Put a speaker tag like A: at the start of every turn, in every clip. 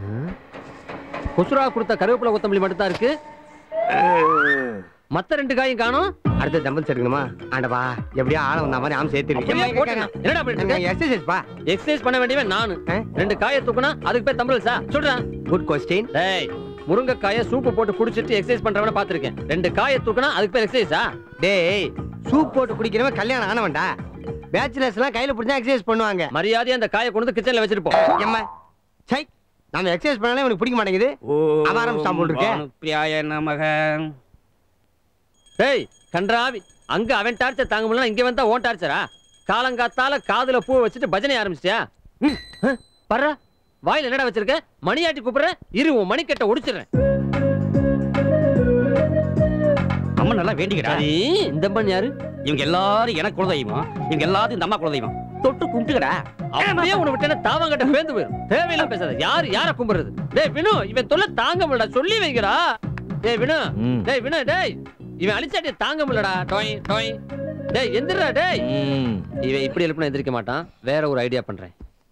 A: குசுரா கொடுத்த கருவேப்பிலை கொத்தமல்லி மட்டும் தான் இருக்கு. மத்த 2 காயும் காணோம்.
B: அடுத்த தம்பல் சேர்க்கணுமா? ஆண்டவா எப்படியா ஆள வந்த மாதிரி ஆம் சேர்த்துருக்கேன்.
A: என்னடா பண்ணிட்டு
B: எக்ஸர்சைஸ் பா.
A: எக்ஸர்சைஸ் பண்ண வேண்டியவன் நானு. 2 காயை தூக்குனா அதுக்கு பேர் தம்பல்ஸா? சொல்றா.
B: Good question.
A: டேய் முருங்கைக்காயை சூப்பு போட்டு குடிச்சிட்டு எக்ஸர்சைஸ் பண்றவன பாத்துர்க்கேன். 2 காயை தூக்குனா அதுக்கு பேர் எக்ஸர்சைஸா?
B: டேய் சூப் போட்டு குடிக்கிறவன் கல்யாணம் ஆனவன்டா. பேச்சுலர்ஸ்லாம் கையில பிடிச்சா எக்ஸர்சைஸ் பண்ணுவாங்க.
A: மரியாதையா அந்த காயை கொண்டு கிச்சன்ல வச்சிட்டு போ.
B: எம்மா சை நாம எக்ஸர்சைஸ் பண்ணாலே உனக்கு பிடிக்க மாட்டேங்குது. அவாரம் சாம்பிள் இருக்கு.
C: பிரியாய நமக.
A: டேய் கன்றாவி, அங்க அவன் டார்ச்சர் தாங்க முடியல, இங்க வந்தா ஓன் டார்ச்சரா? காலங்காத்தால காதுல பூ வச்சுட்டு பஜனை ஆரம்பிச்சிட்டியா? பர்றா வாயில என்னடா வச்சிருக்க? மணியாட்டி கூப்பிடுற இரு, உன் மணிக்கட்டை ஒடிச்சிடுறேன்.
C: அம்மா நல்லா வேண்டிக்கிறா.
A: இந்த மண் யாரு?
C: இவங்க எல்லாரும் எனக்கு குலதெய்வம், இவங்க எல்லாரும் இந்த அம்மா குலதெய்வம். தொட்டு கும்பிட்டுக்கடா.
A: அப்படியே உன விட்டேன்னா தாவங்கட்ட பேந்து போயிடும். தேவையில்லாம் பேசாத. யார கும்பிடுறது? டேய் வினு, இவன் தொல்லை தாங்க முடியல, சொல்லி வைக்கிறா. டேய் வினு, டேய் வினு, டேய் இவன் அழிச்சாட்டி தாங்க முடியலடா. டோய் டோய். டேய் எந்திரடா. டேய் இவன் இப்படி எழுப்பினா எந்திரிக்க மாட்டான். வேற ஒரு ஐடியா பண்றேன்.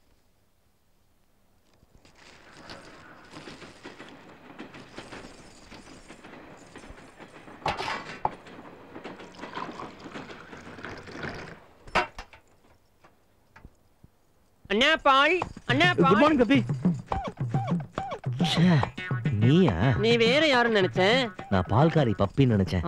A: அண்ணா பால், அண்ணா பால்.
D: குட் மார்னிங் கபி. நீயா?
A: நீ வேற யாருன்னு நினைச்சேன்.
D: நான் பால்காரி பப்பின்னு நினைச்சேன்.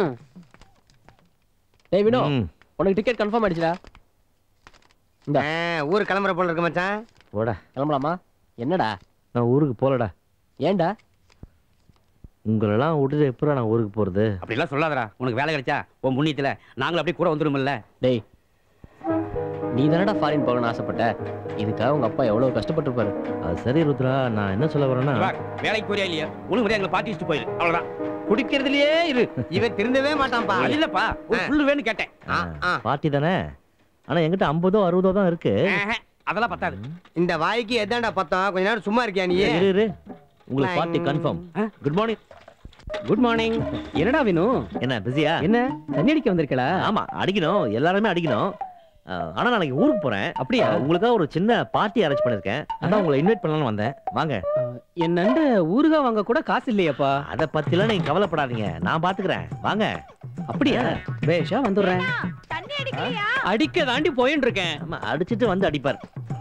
A: டேய் வினோ, உனக்கு டிக்கெட் கன்ஃபார்ம் ஆயிடுச்சுடா.
B: இந்த ஊர் கிளம்புற போல இருக்கு மச்சான்.
D: போடா.
A: கிளம்பலாமா? என்னடா?
D: நான் ஊருக்கு போலடா.
A: ஏன்டா?
D: உங்களெல்லாம் விட்டுட்டு எப்பறம் நான் ஊருக்கு போறது?
C: அப்படிலாம் சொல்லாதடா. உனக்கு வேலை கிடைச்சா உன் புண்ணியத்துல நாங்களும் அப்படியே கூட வந்துடும்ல.
A: டேய் நீ தானடா ஃபாரின் போகணும்னு ஆசைப்பட்ட. இதுக்காக உங்க அப்பா எவ்வளவு கஷ்டப்பட்டிருப்பாரு.
D: அது சரி ருத்ரா, நான் என்ன சொல்ல வரேன்னா,
C: வேலைக்கு போறியா இல்லையா? உனக்கு முறையா எங்களை பாட்டி வச்சுட்டு போயிரு. அவ்வளவுதான்.
A: குடிக்கிறதுலயே இரு.
B: இவன் திருந்தவே மாட்டான்ப்பா.
C: இல்லப்பா, ஒரு புல்லு வேணும்னு கேட்டேன்.
D: பாட்டி தானே, ஆனா என்கிட்ட 50ஓ 60ஓ தான் இருக்கு.
C: அதெல்லாம் பத்தாது.
B: இந்த வாய்க்கு எதாண்டா பத்தம்? கொஞ்ச நேரம் சும்மா இருக்கியா நீ?
D: இரு, உங்களுக்கு பாட்டி confirm. Good morning.
A: Good morning. என்னடா வினு,
D: என்ன பிஸியா?
A: என்ன தண்ணி அடிக்க வந்திருக்கல?
D: ஆமா அடிக்கணும், எல்லாருமே அடிக்கணும். ஆனா நாளைக்கு ஊருக்கு போறேன்.
A: அப்படியா?
D: உங்களுக்காக ஒரு சின்ன பார்ட்டி அரேஞ்ச் பண்ணிருக்கேன். அதான் உங்களை இன்வைட் பண்ணலாம்னு வந்தேன். வாங்க.
A: என்னண்டு ஊருகா வாங்க கூட காசு இல்லையாப்பா?
D: அத பத்திலாம் நீங்க கவலைப்படாதீங்க, நான் பாத்துக்கிறேன். வாங்க.
A: அப்படியா? பேஷா வந்துடுறேன். அடிக்க தாண்டி போயின்னு இருக்கேன்.
D: ஆமா, அடிச்சிட்டு வந்து அடிப்பார்.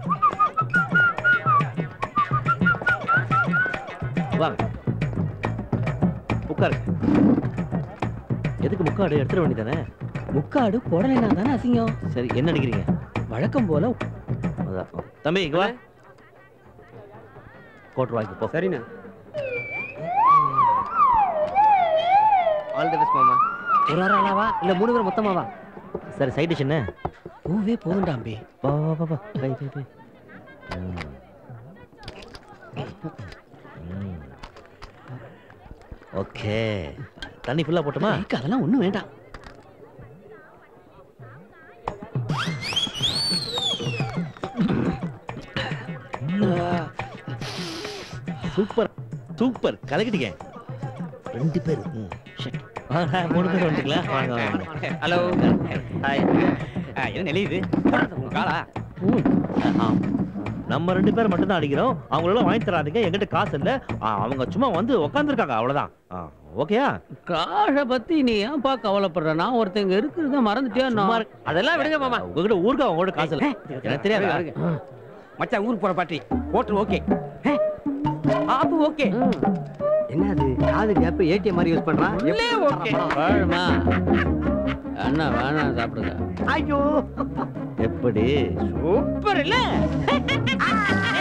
D: வாங்க உட்காரு. எதுக்கு முக்காடு எடுத்துட வேண்டியதானே?
A: முக்காடு போடலைனா தானே அசிங்கம்.
D: சரி, என்ன அடிக்கிறீங்க?
A: வழக்கம் போல.
D: தம்பி இங்க வா. கோட் வாங்கி போ.
A: சரிண்ணா.
B: ஆல் தி பெஸ்ட் மாமா.
A: ஒரு ஆளாவா இல்ல 3 பேர் மொத்தமாவா?
D: சரி, சைட் டிஷ் என்ன?
A: பூவே போதும்டா அம்பி.
D: வா வா வா வா. Bye bye bye. ஓகே. தண்ணி ஃபுல்லா போட்டுமா?
A: அதெல்லாம் ஒண்ணும் வேண்டாம்.
D: சூப்பர் சூப்பர், கலக்கிட்டீங்க 2 பேர். 3 பேர் வந்துக்கலாம். வாங்க வாங்க.
A: Hello hi.
C: என்ன நெளியுது காலா?
D: நம்ம 2 பேர் மட்டும் தான் அடிக்கிறோம். அவங்களெல்லாம் வாங்கி தராதீங்க, என்கிட்ட காசு இல்ல. அவங்க சும்மா வந்து உட்காந்துருக்காங்க, அவ்வளவுதான். ஓகேயா?
A: காஷ பத்தி நீ ஏன் பா கவலைப்படுற? நான் ஒருத்தங்க இருக்கிறத மறந்துட்டியா? அதெல்லாம் விடுங்க மாமா.
D: உங்ககிட்ட ஊருக்கு அவங்களோட காசு இல்ல, எனக்கு தெரியாது.
C: மச்சான் ஊருக்கு போற பாட்டி போட்டு ஓகே. ஆப்பு ஓகே.
B: என்ன அது காது கேப் ஏடிஎம் மாதிரி யூஸ் பண்றான்?
A: இல்ல ஓகே. வாழுமா அண்ணா வேணா சாப்பிடுங்க.
B: ஐயோ
D: எப்படி
A: சூப்பர் இல்ல?